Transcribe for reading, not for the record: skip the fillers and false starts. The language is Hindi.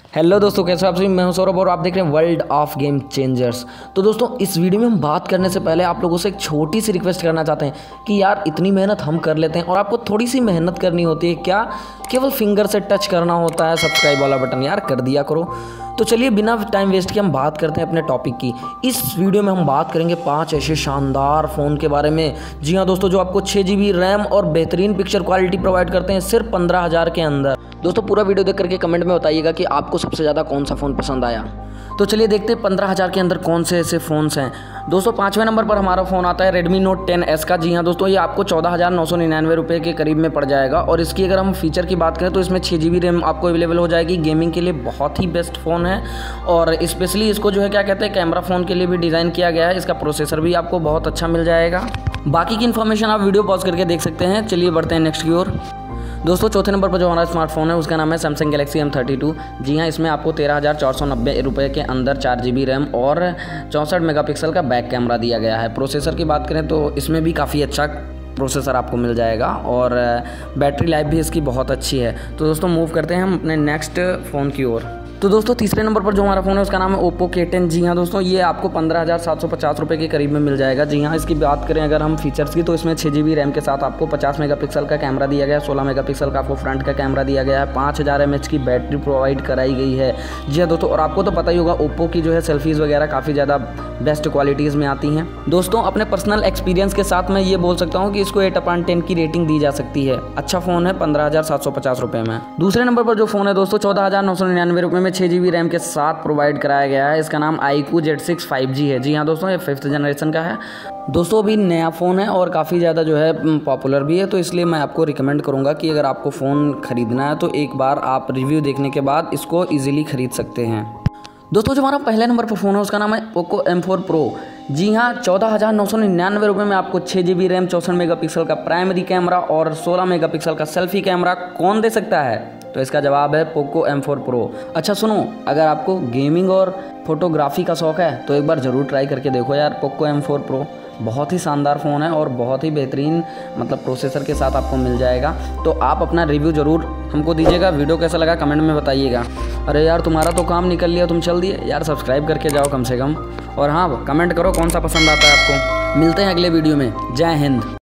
हेलो दोस्तों, कैसे हो आप सभी। मैं हूं सौरभ और आप देख रहे हैं वर्ल्ड ऑफ गेम चेंजर्स। तो दोस्तों, इस वीडियो में हम बात करने से पहले आप लोगों से एक छोटी सी रिक्वेस्ट करना चाहते हैं कि यार इतनी मेहनत हम कर लेते हैं और आपको थोड़ी सी मेहनत करनी होती है। क्या केवल फिंगर से टच करना होता है सब्सक्राइब वाला बटन, यार कर दिया करो। तो चलिए बिना टाइम वेस्ट किए हम बात करते हैं अपने टॉपिक की। इस वीडियो में हम बात करेंगे 5 ऐसे शानदार फ़ोन के बारे में। जी हाँ दोस्तों, जो आपको 6 GB रैम और बेहतरीन पिक्चर क्वालिटी प्रोवाइड करते हैं सिर्फ 15,000 के अंदर। दोस्तों पूरा वीडियो देख करके कमेंट में बताइएगा कि आपको सबसे ज़्यादा कौन सा फ़ोन पसंद आया। तो चलिए देखते हैं 15,000 के अंदर कौन से ऐसे फ़ोन्स हैं। दोस्तों 5वें नंबर पर हमारा फ़ोन आता है Redmi Note 10S का। जी हाँ दोस्तों, ये आपको 14,999 रुपये के करीब में पड़ जाएगा। और इसकी अगर हम फीचर की बात करें तो इसमें 6 GB रैम आपको अवेलेबल हो जाएगी। गेमिंग के लिए बहुत ही बेस्ट फ़ोन है और स्पेशली इसको जो है क्या कहते हैं, कैमरा फ़ोन के लिए भी डिज़ाइन किया गया है। इसका प्रोसेसर भी आपको बहुत अच्छा मिल जाएगा। बाकी की इन्फॉर्मेशन आप वीडियो पॉज करके देख सकते हैं। चलिए बढ़ते हैं नेक्स्ट की ओर। दोस्तों चौथे नंबर पर जो हमारा स्मार्टफोन है उसका नाम है Samsung Galaxy M32। जी हाँ, इसमें आपको 13,490 रुपये के अंदर 4 GB रैम और 64 मेगापिक्सल का बैक कैमरा दिया गया है। प्रोसेसर की बात करें तो इसमें भी काफ़ी अच्छा प्रोसेसर आपको मिल जाएगा और बैटरी लाइफ भी इसकी बहुत अच्छी है। तो दोस्तों मूव करते हैं हम अपने नेक्स्ट फ़ोन की ओर। तो दोस्तों तीसरे नंबर पर जो हमारा फ़ोन है उसका नाम है Oppo K10। जी हाँ दोस्तों, ये आपको 15,750 रुपये के करीब में मिल जाएगा। जी हाँ, इसकी बात करें अगर हम फीचर्स की तो इसमें 6 GB रैम के साथ आपको 50 मेगापिक्सल का कैमरा दिया गया है, 16 मेगापिक्सल का आपको फ्रंट का कैमरा दिया गया है, 5000 mAh की बैटरी प्रोवाइड कराई गई है। जी हाँ दोस्तों, और आपको तो पता ही होगा ओप्पो की जो है सेल्फीज़ वगैरह काफ़ी ज़्यादा बेस्ट क्वालिटीज़ में आती हैं। दोस्तों अपने पर्सनल एक्सपीरियंस के साथ मैं ये बोल सकता हूँ कि इसको 8/10 की रेटिंग दी जा सकती है। अच्छा फ़ोन है 15,750 रुपये में। दूसरे नंबर पर जो फ़ोन है दोस्तों 14,999 रुपये में 6 GB रैम के साथ प्रोवाइड कराया गया है। इसका नाम iQOO Z6 5G है। जी हाँ दोस्तों, ये 5th जनरेशन का है। दोस्तों अभी नया फ़ोन है और काफ़ी ज़्यादा जो है पॉपुलर भी है, तो इसलिए मैं आपको रिकमेंड करूँगा कि अगर आपको फ़ोन ख़रीदना है तो एक बार आप रिव्यू देखने के बाद इसको ईजिली ख़रीद सकते हैं। दोस्तों जो हमारा पहले नंबर पर फ़ोन है उसका नाम है Poco M4 Pro। जी हाँ, 14,999 रुपये में आपको 6 GB रैम, 64 मेगापिक्सल का प्राइमरी कैमरा और 16 मेगापिक्सल का सेल्फी कैमरा कौन दे सकता है? तो इसका जवाब है Poco M4 Pro। अच्छा सुनो, अगर आपको गेमिंग और फोटोग्राफी का शौक़ है तो एक बार ज़रूर ट्राई करके देखो यार। Poco M4 Pro बहुत ही शानदार फ़ोन है और बहुत ही बेहतरीन प्रोसेसर के साथ आपको मिल जाएगा। तो आप अपना रिव्यू ज़रूर हमको दीजिएगा। वीडियो कैसा लगा कमेंट में बताइएगा। अरे यार तुम्हारा तो काम निकल लिया, तुम चल दिए यार। सब्सक्राइब करके जाओ कम से कम, और हाँ कमेंट करो कौन सा पसंद आता है आपको। मिलते हैं अगले वीडियो में। जय हिंद।